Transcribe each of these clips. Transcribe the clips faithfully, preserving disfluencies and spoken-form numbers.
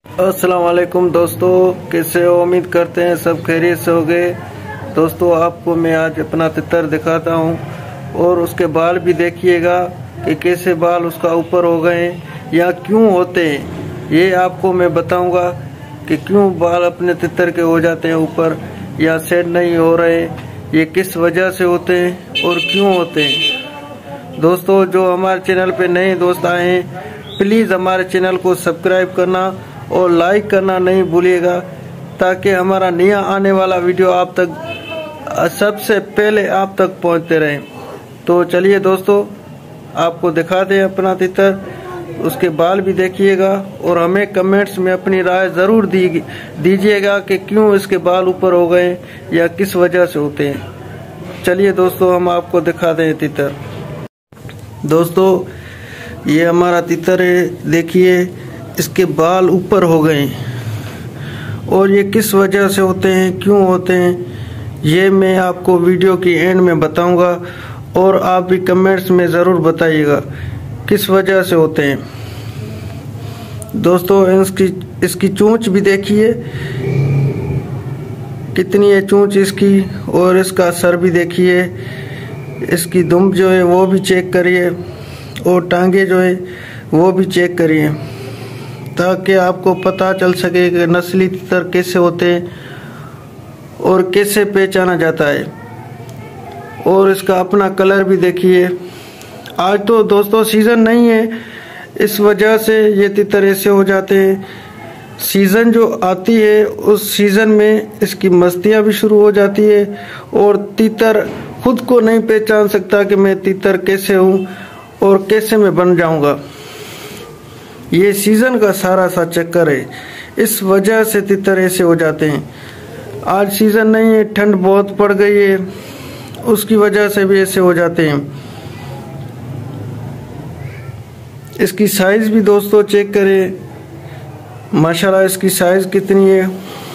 अस्सलाम वालेकुम दोस्तों, कैसे हो? उम्मीद करते हैं सब खैरियत से हो गए। दोस्तों, आपको मैं आज अपना तितर दिखाता हूं और उसके बाल भी देखिएगा कि कैसे बाल उसका ऊपर हो गए हैं या क्यों होते हैं। ये आपको मैं बताऊंगा कि क्यों बाल अपने तितर के हो जाते हैं ऊपर या सेट नहीं हो रहे, ये किस वजह से होते हैं और क्यों होते हैं। दोस्तों, जो हमारे चैनल पे नए दोस्त आए हैं, प्लीज़ हमारे चैनल को सब्सक्राइब करना और लाइक करना नहीं भूलिएगा, ताकि हमारा नया आने वाला वीडियो आप तक सबसे पहले आप तक पहुंचते रहें। तो चलिए दोस्तों, आपको दिखा दें अपना तितर, उसके बाल भी देखिएगा और हमें कमेंट्स में अपनी राय ज़रूर दी दीजिएगा कि क्यों इसके बाल ऊपर हो गए या किस वजह से होते हैं। चलिए दोस्तों, हम आपको दिखा दें तितर। दोस्तों, ये हमारा तितर है, देखिए इसके बाल ऊपर हो गए और ये किस वजह से होते हैं, क्यों होते हैं, ये मैं आपको वीडियो की एंड में बताऊंगा और आप भी कमेंट्स में ज़रूर बताइएगा किस वजह से होते हैं। दोस्तों, इसकी इसकी चोंच भी देखिए कितनी है चोंच इसकी, और इसका सर भी देखिए, इसकी दुम जो है वो भी चेक करिए और टांगे जो है वो भी चेक करिए, ताकि आपको पता चल सके कि नस्ली तितर कैसे होते हैं और कैसे पहचाना जाता है। और इसका अपना कलर भी देखिए। आज तो दोस्तों सीज़न नहीं है, इस वजह से ये तितर ऐसे हो जाते हैं। सीज़न जो आती है उस सीज़न में इसकी मस्तियाँ भी शुरू हो जाती है और तितर खुद को नहीं पहचान सकता कि मैं तितर कैसे हूँ और कैसे मैं बन जाऊँगा। ये सीज़न का सारा सा चक्कर है, इस वजह से तितर ऐसे हो जाते हैं। आज सीज़न नहीं है, ठंड बहुत पड़ गई है, उसकी वजह से भी ऐसे हो जाते हैं। इसकी साइज़ भी दोस्तों चेक करें, माशाल्लाह इसकी साइज़ कितनी है।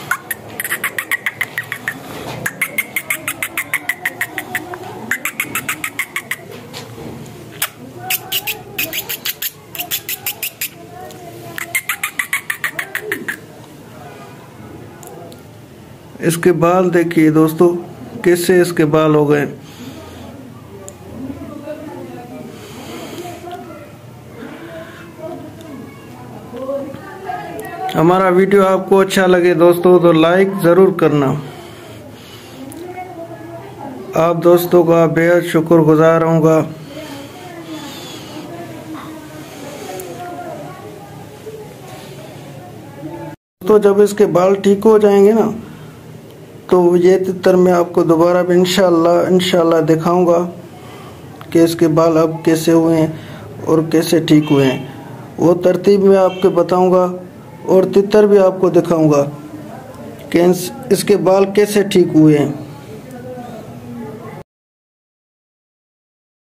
इसके बाल देखिए दोस्तों, कैसे इसके बाल हो गए। हमारा वीडियो आपको अच्छा लगे दोस्तों तो लाइक ज़रूर करना। आप दोस्तों का बेहद शुक्रगुजार रहूँगा। तो जब इसके बाल ठीक हो जाएंगे ना, तो ये तितर मैं आपको दोबारा भी इंशाल्लाह इंशाल्लाह दिखाऊंगा कि इसके बाल अब कैसे हुए हैं और कैसे ठीक हुए हैं। वो तरतीब में आपको बताऊंगा और तितर भी आपको दिखाऊंगा कि इसके बाल कैसे ठीक हुए हैं।